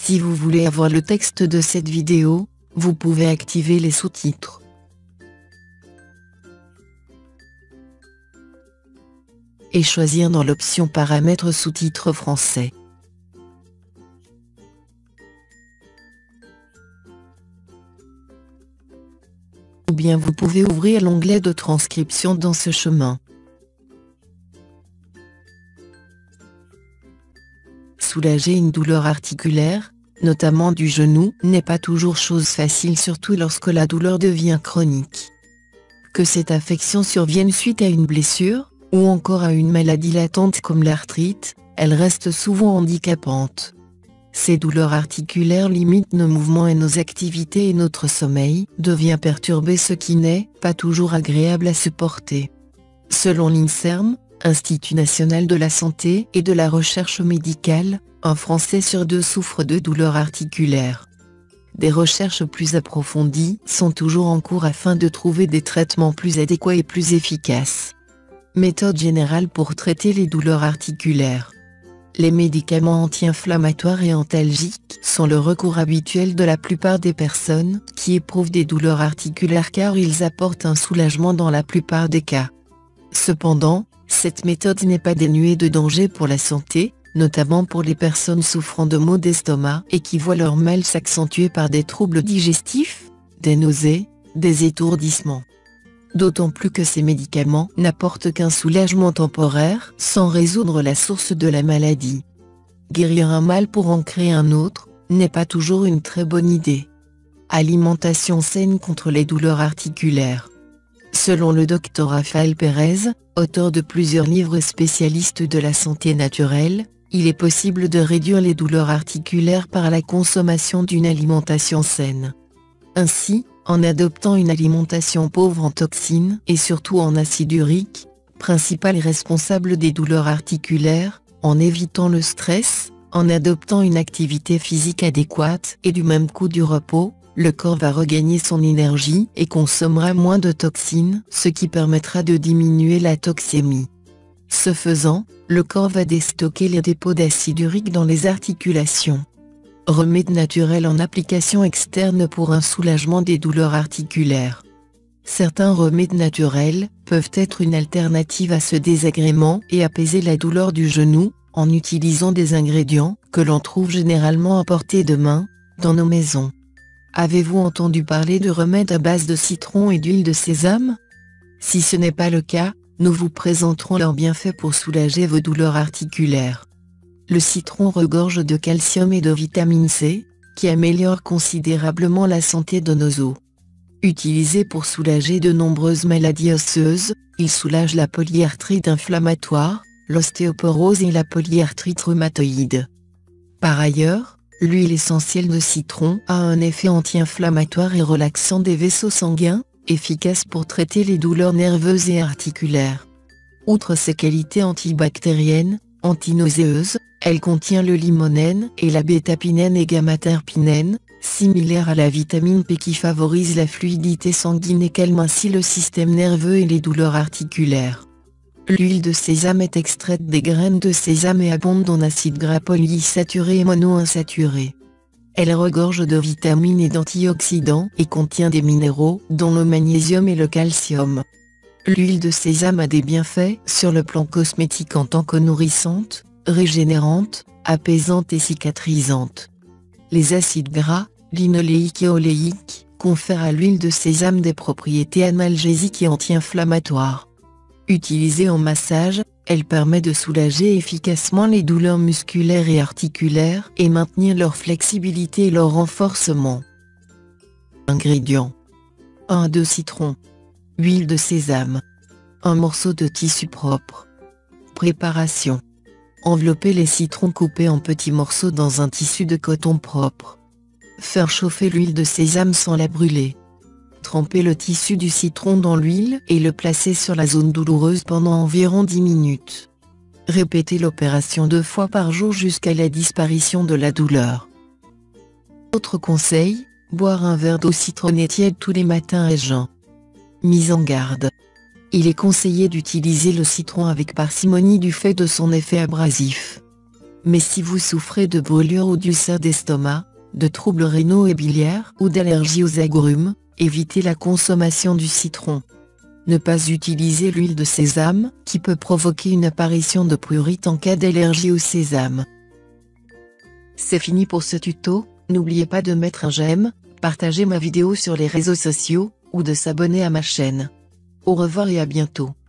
Si vous voulez avoir le texte de cette vidéo, vous pouvez activer les sous-titres. Et choisir dans l'option Paramètres sous-titres français. Ou bien vous pouvez ouvrir l'onglet de transcription dans ce chemin. Soulager une douleur articulaire, notamment du genou, n'est pas toujours chose facile, surtout lorsque la douleur devient chronique. Que cette affection survienne suite à une blessure, ou encore à une maladie latente comme l'arthrite, elle reste souvent handicapante. Ces douleurs articulaires limitent nos mouvements et nos activités et notre sommeil devient perturbé, ce qui n'est pas toujours agréable à supporter. Selon l'INSERM, Institut national de la santé et de la recherche médicale, un Français sur 2 souffre de douleurs articulaires. Des recherches plus approfondies sont toujours en cours afin de trouver des traitements plus adéquats et plus efficaces. Méthode générale pour traiter les douleurs articulaires. Les médicaments anti-inflammatoires et antalgiques sont le recours habituel de la plupart des personnes qui éprouvent des douleurs articulaires, car ils apportent un soulagement dans la plupart des cas. Cependant, cette méthode n'est pas dénuée de danger pour la santé, notamment pour les personnes souffrant de maux d'estomac et qui voient leur mal s'accentuer par des troubles digestifs, des nausées, des étourdissements. D'autant plus que ces médicaments n'apportent qu'un soulagement temporaire sans résoudre la source de la maladie. Guérir un mal pour en créer un autre n'est pas toujours une très bonne idée. Alimentation saine contre les douleurs articulaires. Selon le Dr Rafael Pérez, auteur de plusieurs livres spécialiste de la santé naturelle, il est possible de réduire les douleurs articulaires par la consommation d'une alimentation saine. Ainsi, en adoptant une alimentation pauvre en toxines et surtout en acide urique, principal responsable des douleurs articulaires, en évitant le stress, en adoptant une activité physique adéquate et du même coup du repos, le corps va regagner son énergie et consommera moins de toxines, ce qui permettra de diminuer la toxémie. Ce faisant, le corps va déstocker les dépôts d'acide urique dans les articulations. Remède naturel en application externe pour un soulagement des douleurs articulaires. Certains remèdes naturels peuvent être une alternative à ce désagrément et apaiser la douleur du genou, en utilisant des ingrédients que l'on trouve généralement à portée de main, dans nos maisons. Avez-vous entendu parler de remèdes à base de citron et d'huile de sésame? Si ce n'est pas le cas, nous vous présenterons leurs bienfaits pour soulager vos douleurs articulaires. Le citron regorge de calcium et de vitamine C, qui améliorent considérablement la santé de nos os. Utilisé pour soulager de nombreuses maladies osseuses, il soulage la polyarthrite inflammatoire, l'ostéoporose et la polyarthrite rhumatoïde. Par ailleurs, l'huile essentielle de citron a un effet anti-inflammatoire et relaxant des vaisseaux sanguins, efficace pour traiter les douleurs nerveuses et articulaires. Outre ses qualités antibactériennes, antinauséeuses, elle contient le limonène et la bêta-pinène et gamma-terpinène, similaires à la vitamine P qui favorise la fluidité sanguine et calme ainsi le système nerveux et les douleurs articulaires. L'huile de sésame est extraite des graines de sésame et abonde en acides gras polyinsaturés et monoinsaturés. Elle regorge de vitamines et d'antioxydants et contient des minéraux, dont le magnésium et le calcium. L'huile de sésame a des bienfaits sur le plan cosmétique en tant que nourrissante, régénérante, apaisante et cicatrisante. Les acides gras, linoléiques et oléiques, confèrent à l'huile de sésame des propriétés analgésiques et anti-inflammatoires. Utilisée en massage, elle permet de soulager efficacement les douleurs musculaires et articulaires et maintenir leur flexibilité et leur renforcement. Ingrédients: 1 à 2 citrons, huile de sésame, un morceau de tissu propre. Préparation: envelopper les citrons coupés en petits morceaux dans un tissu de coton propre. Faire chauffer l'huile de sésame sans la brûler. Tremper le tissu du citron dans l'huile et le placer sur la zone douloureuse pendant environ 10 minutes. Répétez l'opération 2 fois par jour jusqu'à la disparition de la douleur. Autre conseil, boire un verre d'eau citronnée tiède tous les matins à jeun. Mise en garde. Il est conseillé d'utiliser le citron avec parcimonie du fait de son effet abrasif. Mais si vous souffrez de brûlures ou d'ulcères d'estomac, de troubles rénaux et biliaires ou d'allergies aux agrumes, évitez la consommation du citron. Ne pas utiliser l'huile de sésame, qui peut provoquer une apparition de prurite en cas d'allergie au sésame. C'est fini pour ce tuto, n'oubliez pas de mettre un j'aime, partager ma vidéo sur les réseaux sociaux, ou de s'abonner à ma chaîne. Au revoir et à bientôt.